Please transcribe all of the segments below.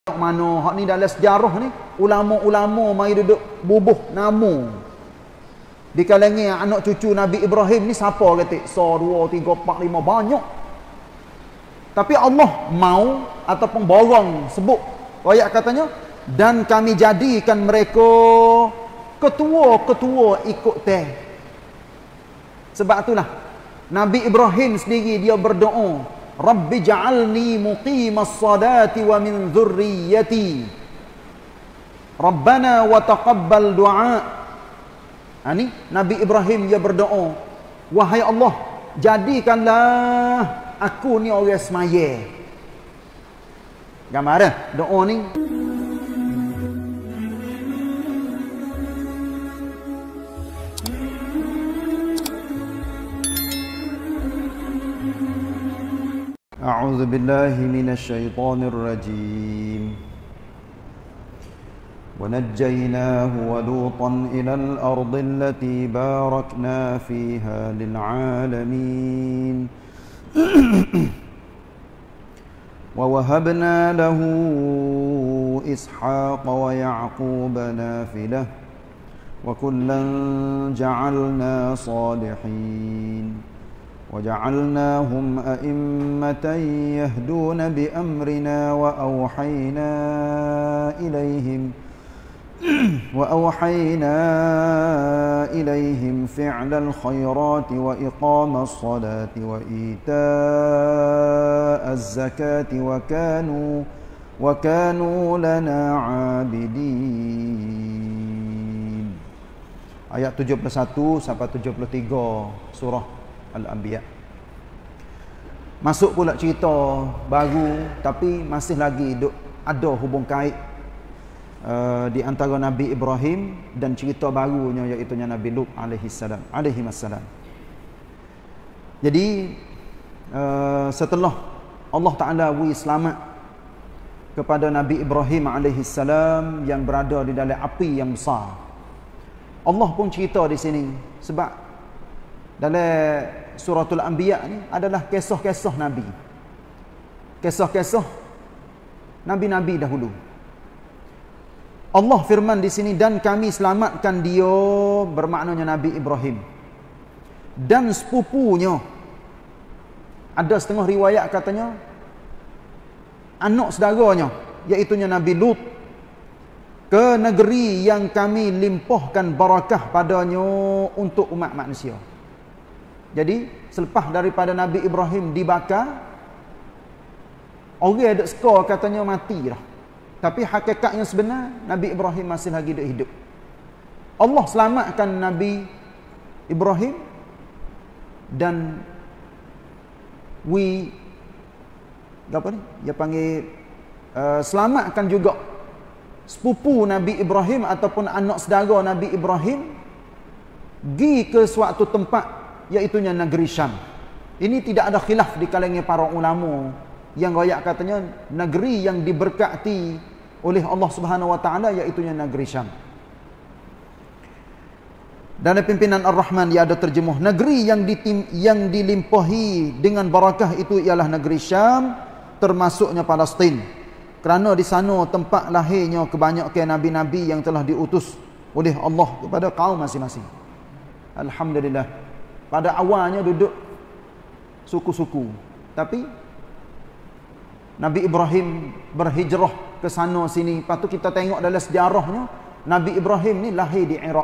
mana hak ni dalam sejarah ni ulama-ulama mai duduk bubuh nama di kalangan anak cucu Nabi Ibrahim ni siapa kata 1 2 3 4 5 banyak. Tapi Allah mau ataupun borong sebut ayat katanya, dan kami jadikan mereka ketua-ketua ikut teh. Sebab itulah Nabi Ibrahim sendiri dia berdoa, Rabbi ja'alni muqimas salati wa min dhurriyyati Rabbana wa taqabbal du'a. Ini Nabi Ibrahim dia berdoa, wahai Allah, jadikanlah aku ni orang semaya. Gambar dah doa ni. A'udzu billahi minasy syaithanir rajim. Wa najjaynahu wa lutan ilal ardi allati barakna fiha lil alamin. Wa wahabna lahu Ishaqa wa Yaquba nafilah wa kullan ja'alna salihin. وجعلناهم أئمة يهدون بأمرنا وأوحينا إليهم فعل الخيرات وإقام الصلاة وإيتاء الزكاة وكانوا لنا عابدين. Ayat 71 sampai 73 surah Al-Anbiya. Masuk pula cerita baru, tapi masih lagi ada hubung kait di antara Nabi Ibrahim dan cerita barunya, iaitu Nabi Lut alaihi wassalam. Jadi setelah Allah Ta'ala beri selamat kepada Nabi Ibrahim alaihi salam yang berada di dalam api yang besar, Allah pun cerita di sini, sebab dalam Suratul Anbiya ni adalah kisah-kisah Nabi. Kisah-kisah Nabi-Nabi dahulu. Allah firman di sini, dan kami selamatkan dia, bermaknanya Nabi Ibrahim, dan sepupunya. Ada setengah riwayat katanya anak saudaranya, iaitu Nabi Lut, ke negeri yang kami limpahkan barakah padanya untuk umat manusia. Jadi selepas daripada Nabi Ibrahim dibakar, orang ada skor katanya mati dah. Tapi hakikatnya sebenar Nabi Ibrahim masih lagi hidup. Allah selamatkan Nabi Ibrahim dan dia panggil selamatkan juga sepupu Nabi Ibrahim ataupun anak saudara Nabi Ibrahim pergi ke suatu tempat, iaitu negeri Syam. Ini tidak ada khilaf di kalangan para ulama yang royak katanya negeri yang diberkati oleh Allah Subhanahu wa taala, iaitu negeri Syam. Dan pimpinan Ar-Rahman dia ada terjemuh, negeri yang dilimpahi dengan barakah itu ialah negeri Syam, termasuknya Palestin. Kerana di sana tempat lahirnya kebanyakan nabi-nabi yang telah diutus oleh Allah kepada kaum masing-masing. Alhamdulillah. Pada awalnya duduk suku-suku, tapi Nabi Ibrahim berhijrah ke sana sini. Lepas tu kita tengok dalam sejarahnya, Nabi Ibrahim ni lahir di Iraq.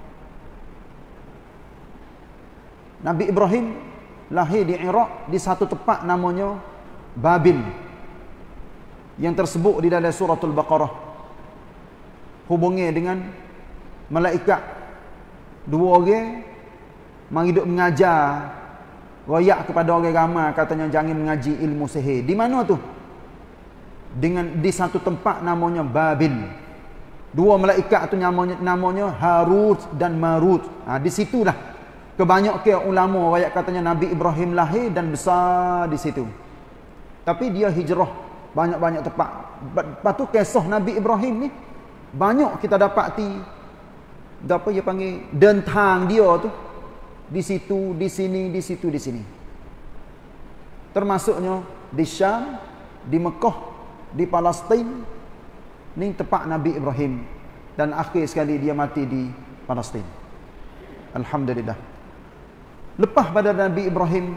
Nabi Ibrahim lahir di Iraq, di satu tempat namanya Babil, yang tersebut di dalam suratul Baqarah. Hubungnya dengan malaikat dua orang mari duk mengajar, royak kepada orang ramai, katanya jangan mengaji ilmu sihir. Di mana tu? Di satu tempat namanya Babil. Dua malaikat tu namanya Harut dan Marut. Di situlah kebanyakan ulama royak katanya Nabi Ibrahim lahir dan besar di situ. Tapi dia hijrah banyak-banyak tempat. Lepas tu kisah Nabi Ibrahim ni banyak kita dapati, apa dia panggil, dentang dia tu di situ, di sini, di situ, di sini. Termasuknya di Syam, di Mekah, di Palestin, Ni tempat Nabi Ibrahim. Dan akhir sekali dia mati di Palestin. Alhamdulillah. Lepas pada Nabi Ibrahim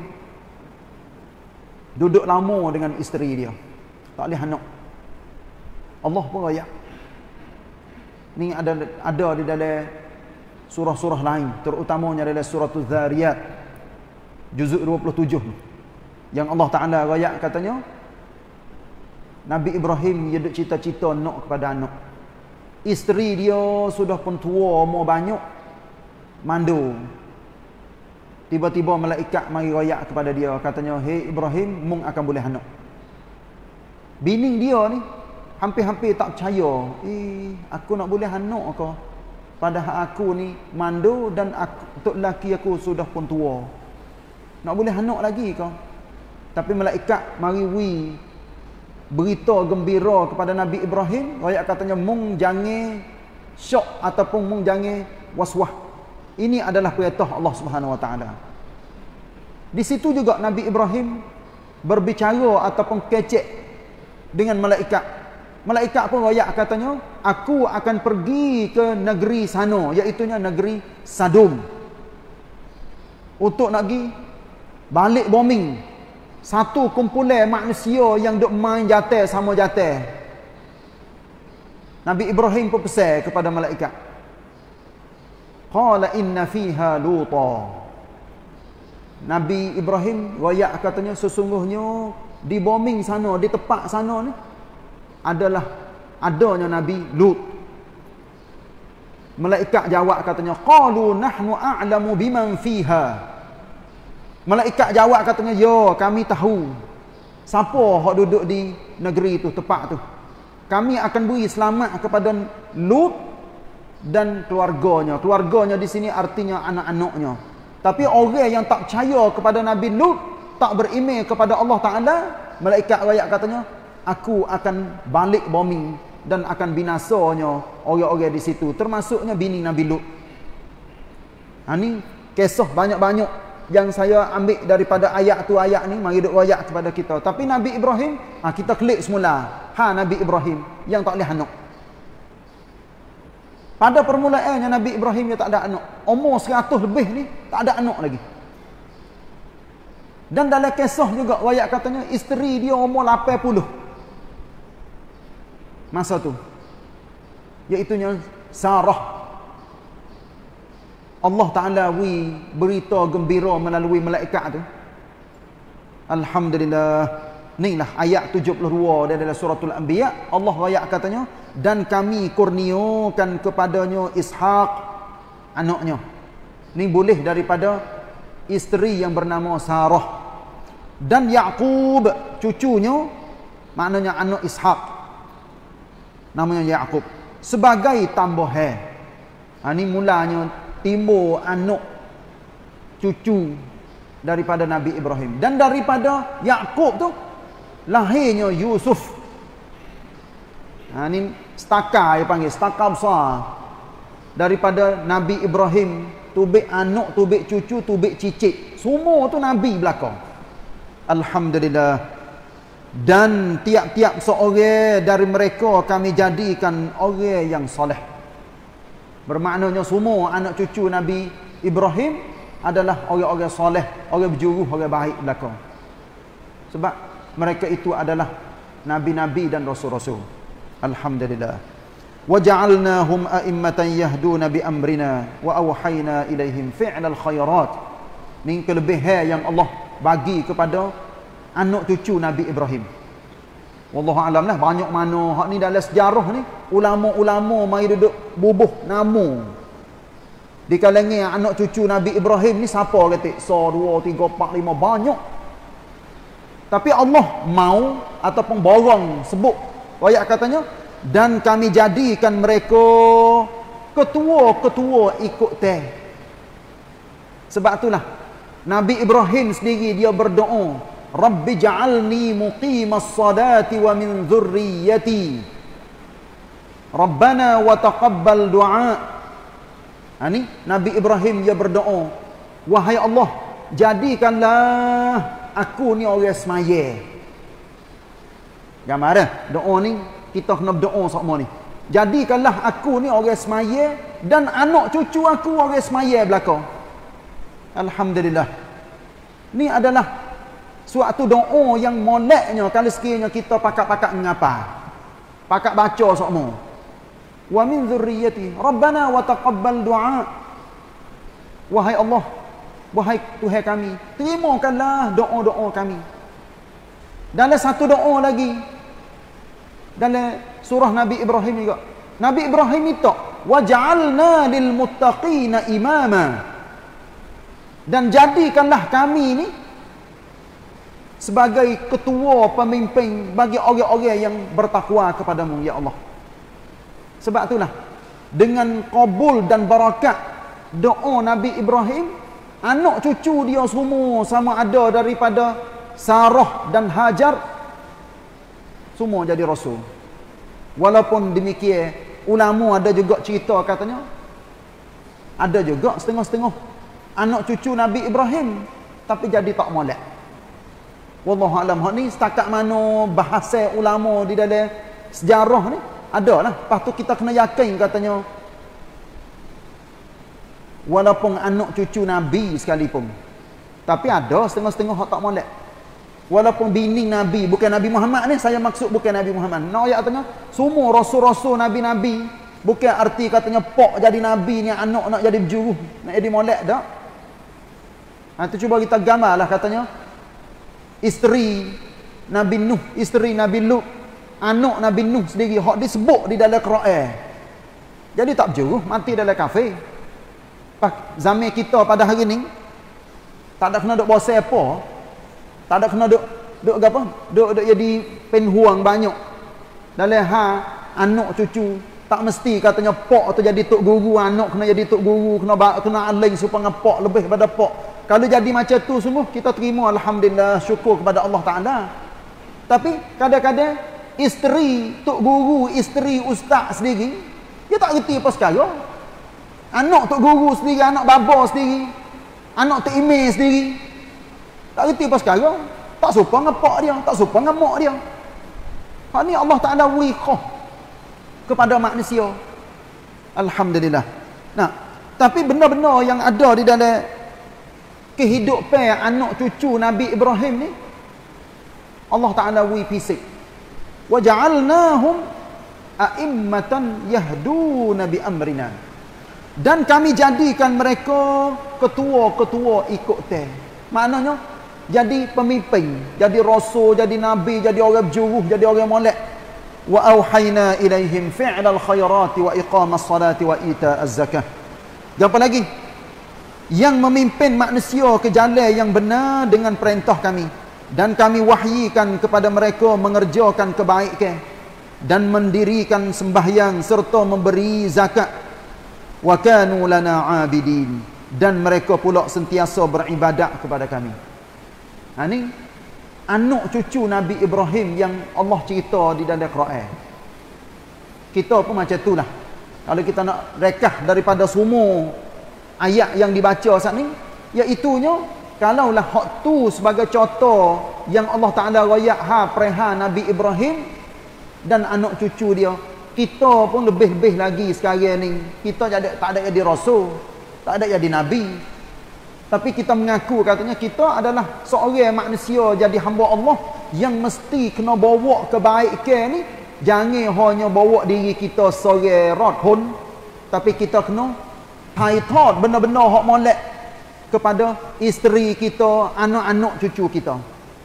duduk lama dengan isteri dia, tak boleh anak. Allah pun royak. Ni ada di dalam surah-surah lain, terutamanya dalam surah Az-Zariyat juzuk 27 yang Allah Taala royak katanya Nabi Ibrahim dia duk cita-cita nak kepada anak. Isteri dia sudah pun tua, umur banyak, mandu. Tiba-tiba malaikat mari royak kepada dia, katanya, "Hei Ibrahim, mung akan boleh anak." Bini dia ni hampir-hampir tak percaya. Aku nak boleh anak ke? Padahal aku ni mandu dan untuk lelaki aku sudah pun tua. Nak boleh anak lagi ke? Tapi malaikat mari berita gembira kepada Nabi Ibrahim. Royak katanya, mung jangan syok ataupun mung jangan waswah. Ini adalah perintah Allah Subhanahu Wa Taala. Di situ juga Nabi Ibrahim berbicara ataupun kecek dengan malaikat. Malaikat pun royak katanya, aku akan pergi ke negeri sana, iaitu negeri Sadum, untuk nak pergi balik bombing satu kumpulan manusia yang duk main jatah sama jatah. Nabi Ibrahim pun pesan kepada malaikat, qala inna fiha luta. Nabi Ibrahim royak katanya, sesungguhnya di bombing sana, di tempat sana ni adalah adanya Nabi Lut. Malaikat jawab katanya, qalu nahnu a'lamu biman fiha. Malaikat jawab katanya, ya, kami tahu siapa hak duduk di negeri itu, tempat tu. Kami akan beri selamat kepada Lut dan keluarganya. Keluarganya di sini artinya anak-anaknya. Tapi orang yang tak percaya kepada Nabi Lut, tak beriman kepada Allah Taala, malaikat royak katanya, aku akan balik bombing dan akan binasanya orang-orang di situ, termasuknya bini Nabi Lut. Ini kisah banyak-banyak yang saya ambil daripada ayat tu ayat ni, mari duk royak kepada kita. Tapi Nabi Ibrahim, kita klik semula. Nabi Ibrahim yang tak boleh anak. Pada permulaannya Nabi Ibrahim dia tak ada anak. Umur 100 lebih ni tak ada anak lagi. Dan dalam kisah juga royak katanya, isteri dia umur 80 masa tu, iaitunya Sarah. Allah Ta'ala berita gembira melalui malaikat tu. Alhamdulillah. Inilah ayat 72 dalam suratul Anbiya. Allah royak katanya, dan kami kurniakan kepadanya Ishaq, anaknya. Ini boleh daripada isteri yang bernama Sarah. Dan Yaqub, cucunya, maknanya anak Ishaq, namanya Yaqub, sebagai tambahan. Ini mulanya timbul anak cucu daripada Nabi Ibrahim. Dan daripada Yaqub tu lahirnya Yusuf. Ini stakar, dia panggil stakar besar. Daripada Nabi Ibrahim, tubik anak, tubik cucu, tubik cicit, semua tu Nabi belakang. Alhamdulillah. Dan tiap-tiap seorang dari mereka kami jadikan orang yang soleh. Bermaknanya semua anak cucu Nabi Ibrahim adalah orang-orang soleh, orang berjuruh, orang baik belakang. Sebab mereka itu adalah nabi-nabi dan rasul-rasul. Alhamdulillah. Wa ja'alnahum a'immatan yahduna bi amrina wa awhayna ilaihim fi'lal khairat. Ini kelebihan yang Allah bagi kepada anak cucu Nabi Ibrahim. Wallahu alam lah, banyak mana hak ni dalam sejarah ni, ulama-ulama mai duduk bubuh nama di kalangan anak cucu Nabi Ibrahim ni. Siapa kata 1, 2, 3, 4, 5, banyak. Tapi Allah mau ataupun borong sebut ayat katanya, dan kami jadikan mereka ketua-ketua ikut teh. Sebab itulah Nabi Ibrahim sendiri dia berdoa, Rabbi ja'alni muqimas salati wa min dhurriyyati Rabbana wa taqabbal du'a. Ini Nabi Ibrahim dia berdoa, wahai Allah, jadikanlah aku ni orang semaya. Gambar dah doa ni kita kena berdoa semua ni. Jadikanlah aku ni orang semaya dan anak cucu aku orang semaya belaka. Alhamdulillah. Ni adalah suatu doa yang moleknya kalau sekiranya kita pakat-pakat mengapa. Pakat baca semua. Wa min dzurriyyati Rabbana wa taqabbal du'a. Wahai Allah, wahai Tuhan kami, terimakanlah doa-doa kami. Dalam satu doa lagi dalam surah Nabi Ibrahim juga. Nabi Ibrahim minta waj'alna lil muttaqina imama. Dan jadikanlah kami ni sebagai ketua pemimpin bagi orang-orang yang bertakwa kepadamu ya Allah. Sebab itulah dengan kabul dan barakat doa Nabi Ibrahim, anak cucu dia semua sama ada daripada Sarah dan Hajar semua jadi rasul. Walaupun demikian ulama ada juga cerita katanya ada juga setengah-setengah anak cucu Nabi Ibrahim tapi jadi tak molek. Wallahu alam. Hak ni setakat mana bahasa ulama di dalam sejarah ni adalah. Lepas tu kita kena yakin katanya walaupun anak cucu Nabi sekalipun tapi ada setengah-setengah hak tak molek. Walaupun bini Nabi, bukan Nabi Muhammad ni, saya maksud bukan Nabi Muhammad. Nak ayat tengah, semua rasul-rasul Nabi-Nabi, bukan arti katanya pok jadi Nabi ni anak nak jadi berjuruh, nak jadi molek tak. Itu cuba kita gambarlah katanya isteri Nabi Nuh, isteri Nabi Lut, anak Nabi Nuh sendiri hak disebut di dalam Quran. Jadi tak berjuruh, mati dalam kafir. Zaman kita pada hari ni tak ada kena duk bosan apa. Tak ada kena duk apa? Duk jadi penhuang banyak. Dalam anak cucu tak mesti katanya pok tu jadi tok guru, anak kena jadi tok guru, kena aling supaya pok lebih pada pok. Kalau jadi macam tu sungguh kita terima alhamdulillah, syukur kepada Allah Taala. Tapi kadang-kadang isteri tok guru, isteri ustaz sendiri dia tak reti apa sekarang. Anak tok guru sendiri, anak baba sendiri, anak tok imam sendiri tak reti apa sekarang. Tak sopan ngepak dia, tak sopan ngemak dia. Hak ni Allah Ta'ala wikah kepada manusia. Alhamdulillah. Nah, tapi benda-benda yang ada di dalam kehidupan anak cucu Nabi Ibrahim ni Allah Ta'ala pisik. Wa ja'alnahum a'immatan yahduna bi amrina. Dan kami jadikan mereka ketua-ketua ikut teh. Maknanya jadi pemimpin, jadi rasul, jadi nabi, jadi orang berjuruh, jadi orang molek. Wa auhayna ilaihim fi'lal khairati wa iqamas salati wa ita'az zakah. Apa lagi? Yang memimpin manusia ke jalan yang benar dengan perintah kami, dan kami wahyikan kepada mereka mengerjakan kebaikan dan mendirikan sembahyang serta memberi zakat. Wa kanu lana 'abidin, dan mereka pula sentiasa beribadat kepada kami. Ini anak cucu Nabi Ibrahim yang Allah cerita di dalam Quran. Kita pun macam itulah. Kalau kita nak rekah daripada semua ayat yang dibaca saat ni, iaitunya kalaulah hak tu sebagai contoh yang Allah Ta'ala royak preha Nabi Ibrahim dan anak cucu dia, kita pun lebih-lebih lagi sekarang ni. Kita tak ada jadi rasul, tak ada jadi nabi, tapi kita mengaku katanya kita adalah seorang manusia jadi hamba Allah yang mesti kena bawa kebaikan ni. Jangan hanya bawa diri kita seorang rothun, tapi kita kena haitot benar-benar hak molek kepada isteri kita, anak-anak cucu kita.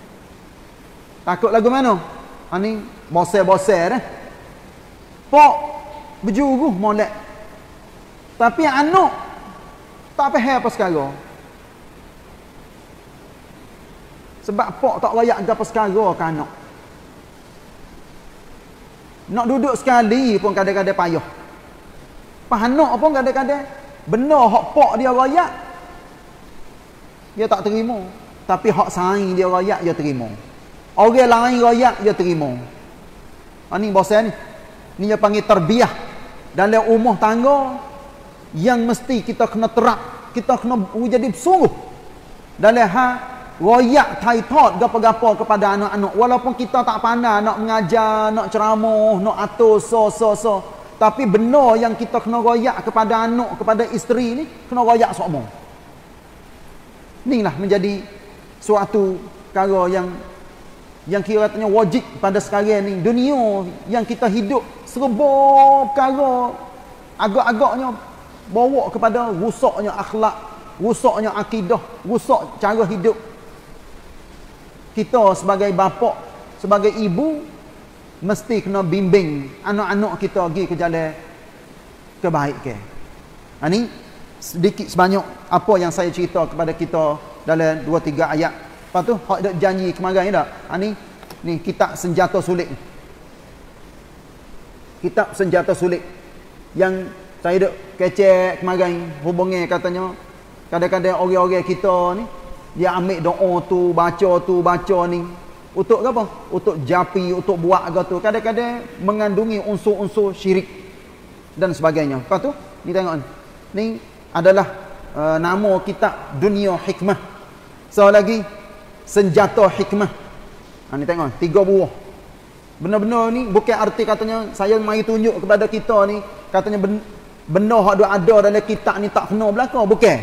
Takut lagu mana? Ini bosan-bosan dah. Pok berjuruh molek, tapi anak tak faham apa sekarang. Sebab pok tak layak ke apa sekarang ke anak. Nak duduk sekali pun kadang-kadang payah. Anak pun kadang-kadang benar hak pok dia layak, dia tak terima. Tapi hak saing dia layak, dia terima. Orang lain layak, dia terima. Ini bosan ni. Ni dia panggil terbiah dalam rumah tangga yang mesti kita kena terap. Kita kena jadi bersungguh dalam royak taitot gapo-gapo kepada anak-anak. Walaupun kita tak pandai nak mengajar, nak ceramah, nak atur so. Tapi benar yang kita kena royak kepada anak, kepada isteri ni, kena royak sokmo. Inilah menjadi suatu perkara yang kira katanya wajib pada sekarang ni. Dunia yang kita hidup serba perkara agak-agaknya bawa kepada rusaknya akhlak, rusaknya akidah, rusak cara hidup. Kita sebagai bapa, sebagai ibu, mesti kena bimbing anak-anak kita pergi ke jalan kebaikan. Ini sedikit sebanyak apa yang saya cerita kepada kita dalam 2-3 ayat. Lepas tu hak dak janji kemarin dak. Ni kitab senjata sulit. Kitab senjata sulit yang saya dak kecek kemarin hubungi katanya kadang-kadang orang-orang kita ni dia ambil doa tu, baca ni. Untuk apa? Untuk japi, untuk buat gitu. Kadang-kadang mengandungi unsur-unsur syirik dan sebagainya. Lepas tu, ni tengok ni. Ni adalah nama kitab Dunia Hikmah. So lagi senjata hikmah. Ni tengok 3 buah. Benar-benar ni bukan arti katanya saya mari tunjuk kepada kita ni katanya benar hak ada dalam kitab ni tak kena belaka, bukan.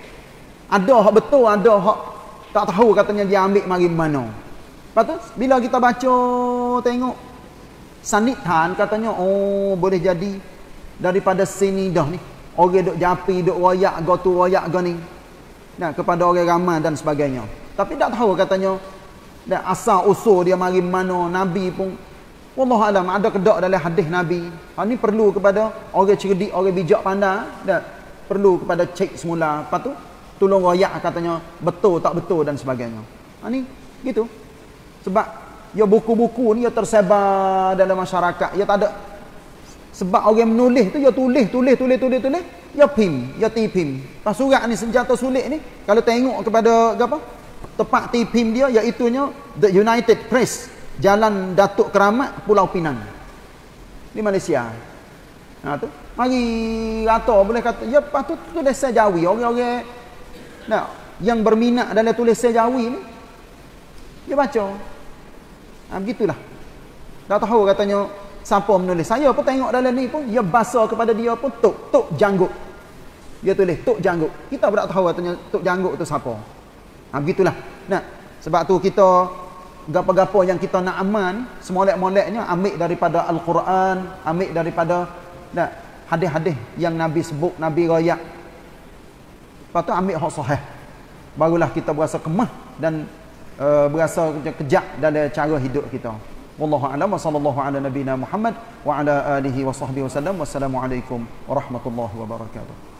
Ada hak betul, ada hak tak tahu katanya dia ambil mari mana. Lepas tu, bila kita baca, tengok sanithan katanya, oh boleh jadi daripada sini dah ni. Orang duk japi, duk royak, royak ni. Nah, kepada orang ramai dan sebagainya. Tapi tak tahu katanya, dan asal usul dia mari mana, Nabi pun, wallahualam ada kedak dalam hadis Nabi. Ini perlu kepada orang cerdik, orang bijak pandai. Dan perlu kepada cek semula. Lepas tu, tolong royak katanya, betul tak betul dan sebagainya. Ini gitu. Sebab ya buku-buku ni ya tersebar dalam masyarakat. Ya tak ada. Sebab orang menulis tu ya tulis. Ya pim, ya tipim. Pas surat ni senjata sulit ni kalau tengok kepada apa? Tempat tipim dia iaitunya The United Press, Jalan Datuk Keramat, Pulau Pinang. Di Malaysia. Tu. Mari kata boleh kata ya patut tulisan Jawi. Orang-orang yang berminat dalam tulisan Jawi ni dia baca. Begitulah. Tak tahu katanya siapa menulis. Saya pun tengok dalam ni pun dia bahasa kepada dia pun Tok Janggut. Dia tulis Tok Janggut. Kita pun tak tahu katanya Tok Janggut tu siapa. Begitulah. Nah, sebab tu kita gapo-gapo yang kita nak aman, semolek-moleknya ambil daripada Al-Quran, ambil daripada hadis-hadis yang Nabi sebut, Nabi royak. Lepas tu ambil hak sahih. Barulah kita berasa kemah dan berasa kejak dalam cara hidup kita. Wallahu a'lam wa sallallahu ala nabiyina Muhammad wa ala alihi wa sahbihi wasallam. Wassalamualaikum warahmatullahi wabarakatuh.